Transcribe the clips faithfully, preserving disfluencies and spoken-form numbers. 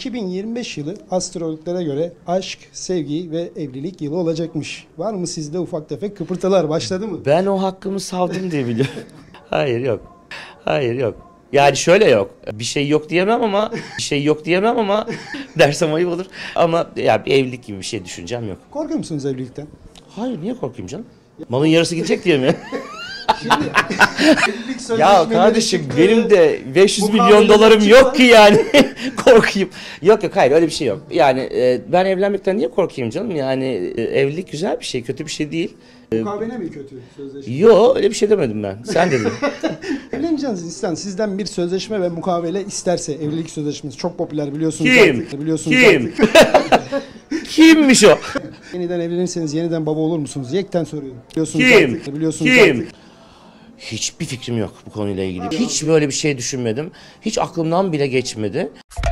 iki bin yirmi beş yılı astrologlere göre aşk, sevgi ve evlilik yılı olacakmış. Var mı sizde ufak tefek kıpırtılar, başladı mı? Ben o hakkımı savdım diye biliyorum. Hayır yok. Hayır yok. Yani şöyle yok. Bir şey yok diyemem ama bir şey yok diyemem ama dersem ayıp olur. Ama ya bir evlilik gibi bir şey düşüneceğim yok. Korkuyor musunuz evlilikten? Hayır, niye korkayım canım? Malın yarısı gidecek diye mi? Şimdi evlilik Ya kardeşim çıktı. benim de beş yüz Bu milyon kahveler dolarım çıktı. yok ki yani korkayım. Yok yok, hayır, öyle bir şey yok. Yani e, ben evlenmekten niye korkayım canım? Yani e, evlilik güzel bir şey, kötü bir şey değil. Mukavele mi kötü sözleşme? Yok, öyle bir şey demedim ben. Sen dedin. Evleneceğiniz insan sizden bir sözleşme ve mukavele isterse, evlilik sözleşmesi çok popüler biliyorsunuz. Kim? Artık, biliyorsunuz Kim? artık. Kimmiş o? Yeniden evlenirseniz yeniden baba olur musunuz? Yekten soruyorum. Biliyorsunuz Kim? artık, biliyorsunuz Kim? artık. Hiçbir fikrim yok bu konuyla ilgili. Hiç böyle bir şey düşünmedim. Hiç aklımdan bile geçmedi.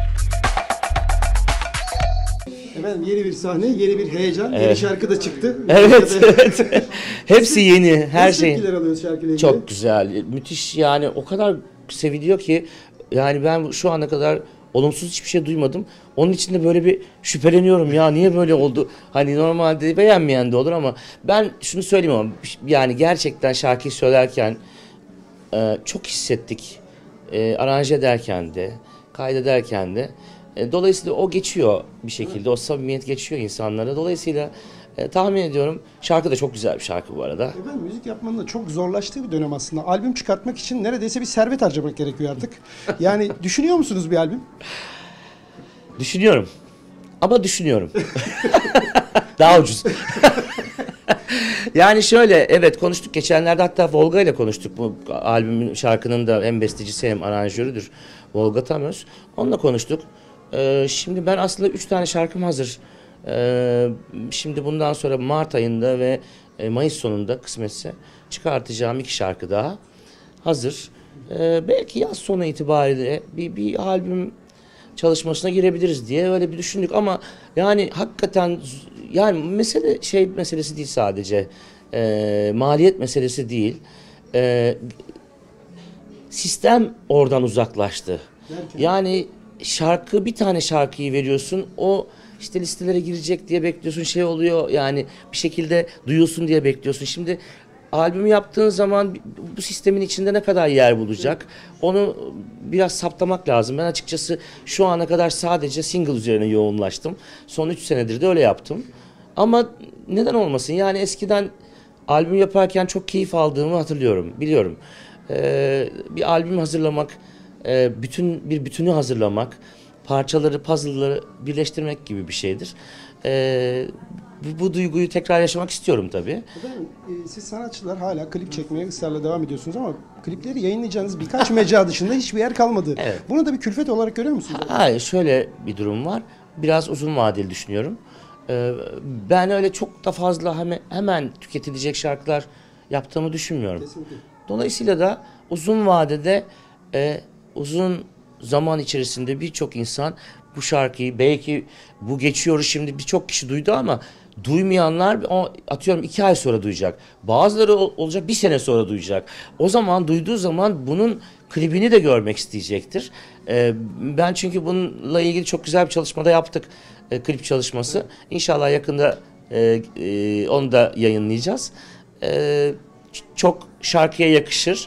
Efendim yeni bir sahne, yeni bir heyecan, yeni Evet. şarkı da çıktı. Evet, evet. Hepsi yeni, her Nasıl şey. tepkiler alıyoruz şarkıyla ilgili? Çok güzel, müthiş, yani o kadar seviliyor ki yani ben şu ana kadar olumsuz hiçbir şey duymadım. Onun için de böyle bir şüpheleniyorum, ya niye böyle oldu? Hani normalde beğenmeyen de olur ama ben şunu söyleyeyim ama yani gerçekten şarkıyı söylerken e, çok hissettik. E, aranje ederken de, kaydederken de. E, dolayısıyla o geçiyor bir şekilde, o samimiyet geçiyor insanlara. Dolayısıyla e, tahmin ediyorum şarkı da çok güzel bir şarkı bu arada. Efendim müzik yapmanın da çok zorlaştığı bir dönem aslında. Albüm çıkartmak için neredeyse bir servet harcamak gerekiyor artık. Yani düşünüyor musunuz bir albüm? Düşünüyorum. Ama düşünüyorum. Daha ucuz. Yani şöyle, evet, konuştuk geçenlerde, hatta Volga ile konuştuk, bu albümün, şarkının da hem bestecisi hem aranjörüdür Volga Tamöz. Onunla konuştuk. Ee, şimdi ben aslında üç tane şarkım hazır. Ee, şimdi bundan sonra Mart ayında ve Mayıs sonunda kısmetse çıkartacağım iki şarkı daha hazır. Ee, belki yaz sonu itibariyle bir, bir albüm çalışmasına girebiliriz diye öyle bir düşündük ama yani hakikaten yani mesele şey meselesi değil sadece, e, maliyet meselesi değil, e, sistem oradan uzaklaştı. Derken? Yani şarkı, bir tane şarkıyı veriyorsun, o işte listelere girecek diye bekliyorsun, şey oluyor yani, bir şekilde duyulsun diye bekliyorsun. Şimdi albümü yaptığın zaman bu sistemin içinde ne kadar yer bulacak, onu biraz saptamak lazım. Ben açıkçası şu ana kadar sadece single üzerine yoğunlaştım. Son üç senedir de öyle yaptım. Ama neden olmasın, yani eskiden albüm yaparken çok keyif aldığımı hatırlıyorum, biliyorum. Ee, bir albüm hazırlamak, e, bütün bir bütünü hazırlamak, parçaları, puzzle'ları birleştirmek gibi bir şeydir. Ee, bu, bu duyguyu tekrar yaşamak istiyorum tabii. Efendim, e, siz sanatçılar hala klip çekmeye ısrarla devam ediyorsunuz ama klipleri yayınlayacağınız birkaç mecra dışında hiçbir yer kalmadı. Evet. Bunu da bir külfet olarak görüyor musunuz? Hayır, şöyle bir durum var. Biraz uzun vadeli düşünüyorum. Ee, ben öyle çok da fazla hemen, hemen tüketilecek şarkılar yaptığımı düşünmüyorum. Kesinlikle. Dolayısıyla da uzun vadede, e, uzun zaman içerisinde birçok insan bu şarkıyı, belki bu geçiyoruz şimdi, birçok kişi duydu ama duymayanlar o, atıyorum iki ay sonra duyacak. Bazıları ol, olacak bir sene sonra duyacak. O zaman duyduğu zaman bunun klibini de görmek isteyecektir. E, ben çünkü bununla ilgili çok güzel bir çalışmada yaptık. E, klip çalışması. İnşallah yakında e, e, onu da yayınlayacağız. E, çok şarkıya yakışır.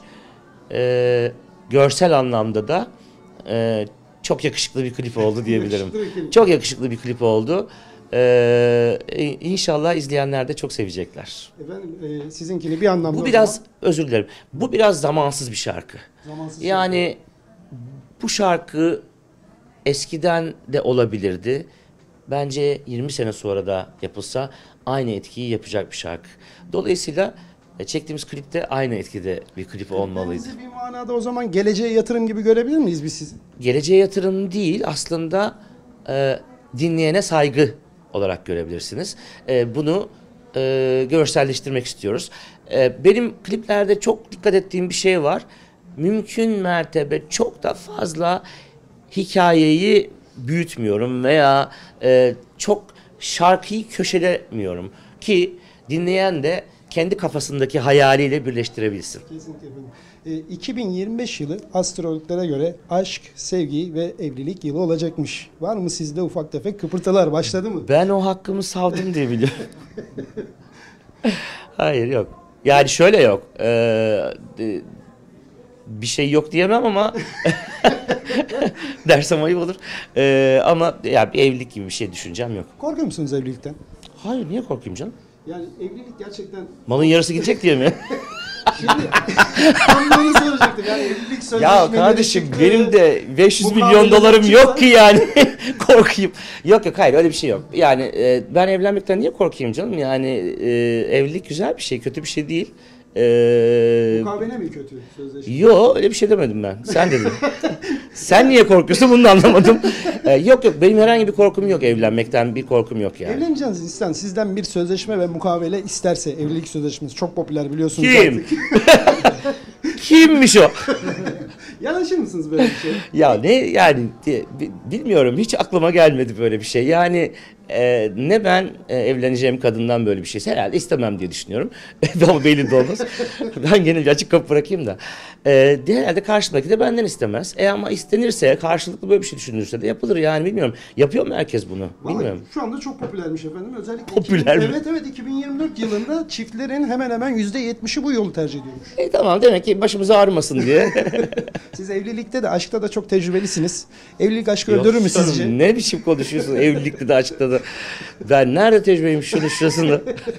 E, görsel anlamda da e, çok yakışıklı bir klip oldu diyebilirim. Yakışıklı bir klip. Çok yakışıklı bir klip oldu. Ee, inşallah izleyenler de çok sevecekler. Efendim e, sizinkini bir anlamda... Bu biraz, özür dilerim, bu biraz zamansız bir şarkı. Zamansız Yani bu şarkı eskiden de olabilirdi. Bence yirmi sene sonra da yapılsa aynı etkiyi yapacak bir şarkı. Dolayısıyla çektiğimiz klipte aynı etkide bir klip olmalıydı. Bizi bir manada o zaman geleceğe yatırım gibi görebilir miyiz biz sizi? Geleceğe yatırım değil, aslında e, dinleyene saygı olarak görebilirsiniz. E, bunu e, görselleştirmek istiyoruz. E, benim kliplerde çok dikkat ettiğim bir şey var. Mümkün mertebe çok da fazla hikayeyi büyütmüyorum veya e, çok şarkıyı köşelemiyorum ki dinleyen de kendi kafasındaki hayaliyle birleştirebilsin. Kesinlikle efendim. E, iki bin yirmi beş yılı astrologlara göre aşk, sevgi ve evlilik yılı olacakmış. Var mı sizde ufak tefek kıpırtılar? Başladı mı? Ben o hakkımı savdım diye biliyorum. Hayır, yok. Yani şöyle yok. Ee, e, bir şey yok diyemem ama dersem ayıp olur. Ee, ama ya bir evlilik gibi bir şey düşüncem yok. Korkuyor musunuz evlilikten? Hayır, niye korkayım canım? Yani evlilik gerçekten... Malın yarısı gidecek diye mi? Şimdi ben de onu soracaktım. Yani evlilik sözleşmeleri Ya kardeşim çıktı. benim de beş yüz milyon Mukaveleler dolarım çıktı. yok ki yani korkayım. Yok yok, hayır, öyle bir şey yok. Yani e, ben evlenmekten niye korkayım canım? Yani e, evlilik güzel bir şey, kötü bir şey değil. E, Mukavele mi kötü sözleşme? Yo, öyle bir şey demedim ben. Sen dedin. Sen niye korkuyorsun, bunu da anlamadım. E, yok yok, benim herhangi bir korkum yok, evlenmekten bir korkum yok yani. Evleneceğiniz insan sizden bir sözleşme ve mukavele isterse, evlilik sözleşmesi çok popüler biliyorsunuz Kim? artık. Kimmiş o? Yanaşır mısınız böyle bir şey? Ya ne yani, di- bi- bilmiyorum, hiç aklıma gelmedi böyle bir şey. Yani e, ne ben e, evleneceğim kadından böyle bir şey herhalde istemem diye düşünüyorum. Ama belli de olmaz. Ben gene bir açık kapı bırakayım da. E, de herhalde karşıdaki de benden istemez. E ama istenirse, karşılıklı böyle bir şey düşünülürse de yapılır yani, bilmiyorum. Yapıyor mu herkes bunu? Vallahi Bilmiyorum. şu anda çok popülermiş efendim. Özellikle Popüler iki bin mi? Evet evet iki bin yirmi dört yılında çiftlerin hemen hemen yüzde yetmişi bu yolu tercih ediyormuş. E tamam, demek ki başımız ağrımasın diye. Siz evlilikte de aşkta da çok tecrübelisiniz. Evlilik aşkı Yok öldürür mü canım, sizce? ne biçim konuşuyorsun evlilikte de açıkta da. Ben nerede tecrübeyim şunun şurasında.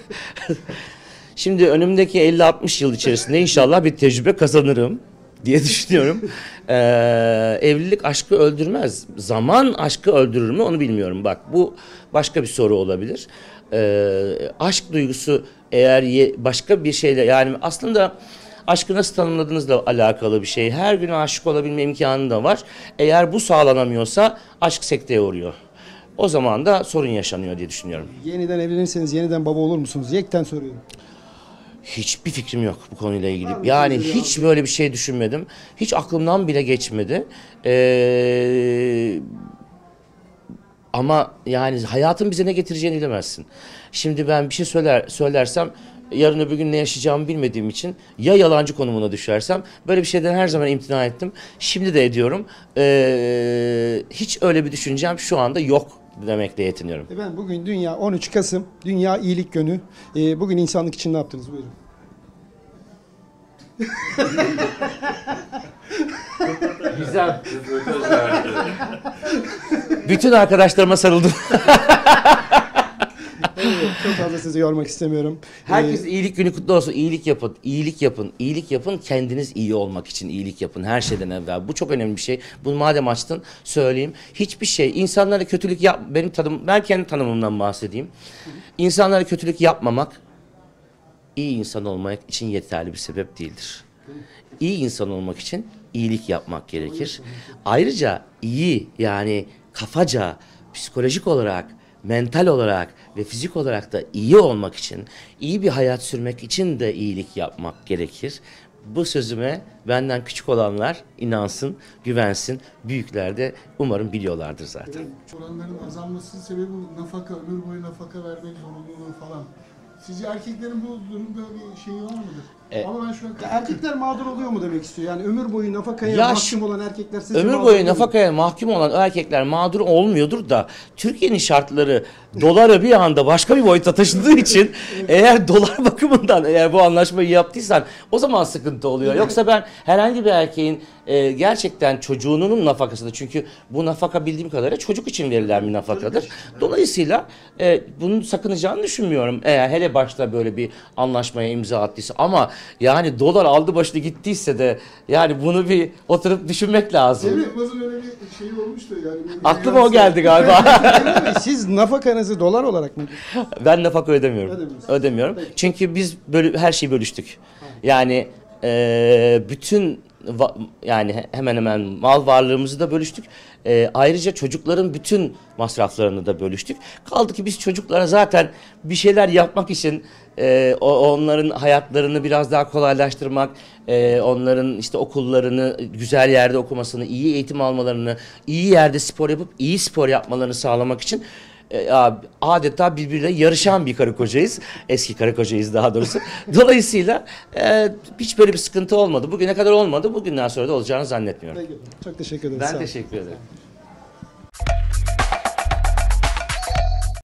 Şimdi önümdeki elli altmış yıl içerisinde inşallah bir tecrübe kazanırım diye düşünüyorum. Ee, evlilik aşkı öldürmez. Zaman aşkı öldürür mü onu bilmiyorum. Bak, bu başka bir soru olabilir. Ee, aşk duygusu eğer ye, başka bir şeyle, yani aslında aşkı nasıl tanımladığınızla alakalı bir şey. Her gün aşık olabilme imkanı da var. Eğer bu sağlanamıyorsa aşk sekteye uğruyor. O zaman da sorun yaşanıyor diye düşünüyorum. Yeniden evlenirseniz yeniden baba olur musunuz? Yekten soruyorum. Hiçbir fikrim yok bu konuyla ilgili. Var mı Yani sizin hiç böyle bir şey düşünmedim. Hiç aklımdan bile geçmedi. Ee, ama yani hayatın bize ne getireceğini bilemezsin. Şimdi ben bir şey söyler söylersem yarın öbür gün ne yaşayacağımı bilmediğim için ya yalancı konumuna düşersem, böyle bir şeyden her zaman imtina ettim. Şimdi de ediyorum. Ee, hiç öyle bir düşüncem şu anda yok demekle yetiniyorum. Efendim bugün dünya on üç Kasım. Dünya İyilik Günü. Ee, bugün insanlık için ne yaptınız? Buyurun. Güzel. Bütün arkadaşlarıma sarıldım. Evet, çok fazla sizi yormak istemiyorum. Herkes Ee, iyilik günü kutlu olsun. İyilik yapın, iyilik yapın, iyilik yapın. Kendiniz iyi olmak için iyilik yapın her şeyden evvel. Bu çok önemli bir şey. Bunu madem açtın söyleyeyim. Hiçbir şey, insanlara kötülük yap. Benim tanım, ben kendi tanımımdan bahsedeyim. İnsanlara kötülük yapmamak iyi insan olmak için yeterli bir sebep değildir. İyi insan olmak için iyilik yapmak gerekir. Ayrıca iyi, yani kafaca, psikolojik olarak, mental olarak ve fizik olarak da iyi olmak için, iyi bir hayat sürmek için de iyilik yapmak gerekir. Bu sözüme benden küçük olanlar inansın, güvensin. Büyükler de umarım biliyorlardır zaten. Oranların azalmasının sebebi bu nafaka, ömür boyu nafaka vermek zorunluluğu falan. Sizce erkeklerin bu durumda bir şeyi var mıdır? E, Ama ben şu an... ya erkekler mağdur oluyor mu demek istiyor? Yani ömür boyu nafakaya Ya mahkum olan erkekler sizce Ömür mağdur boyu oluyor mu? nafakaya mahkum olan erkekler mağdur olmuyordur da Türkiye'nin şartları doları bir anda başka bir boyuta taşıdığı için eğer dolar bakımından eğer bu anlaşmayı yaptıysan o zaman sıkıntı oluyor. Yoksa ben herhangi bir erkeğin e, gerçekten çocuğunun nafakasını, çünkü bu nafaka bildiğim kadarıyla çocuk için verilen bir nafakadır. Dolayısıyla e, bunun sakınacağını düşünmüyorum. Eğer hele başta böyle bir anlaşmaya imza attıysa, ama yani dolar aldı başını gittiyse de yani bunu bir oturup düşünmek lazım. Cem Yılmaz'ın öyle bir şeyi olmuştu yani. Aklıma o geldi galiba. Emre Bey, siz nafakanızı dolar olarak mı? Ben nafaka ödemiyorum. Ödemiyorsun. Ödemiyorum. Çünkü biz bölü, her şeyi bölüştük. Yani e, bütün va- yani he- hemen hemen mal varlığımızı da bölüştük. E, ayrıca çocukların bütün masraflarını da bölüştük. Kaldı ki biz çocuklara zaten bir şeyler yapmak için e, o, onların hayatlarını biraz daha kolaylaştırmak, e, onların işte okullarını güzel yerde okumasını, iyi eğitim almalarını, iyi yerde spor yapıp iyi spor yapmalarını sağlamak için e, a- adeta birbirine yarışan bir karı kocayız. Eski karı kocayız daha doğrusu. Dolayısıyla e, hiç böyle bir sıkıntı olmadı. Bugüne kadar olmadı. Bugünden sonra da olacağını zannetmiyorum. Peki. Çok teşekkür ederiz. Ben Sağ olun. teşekkür ederim.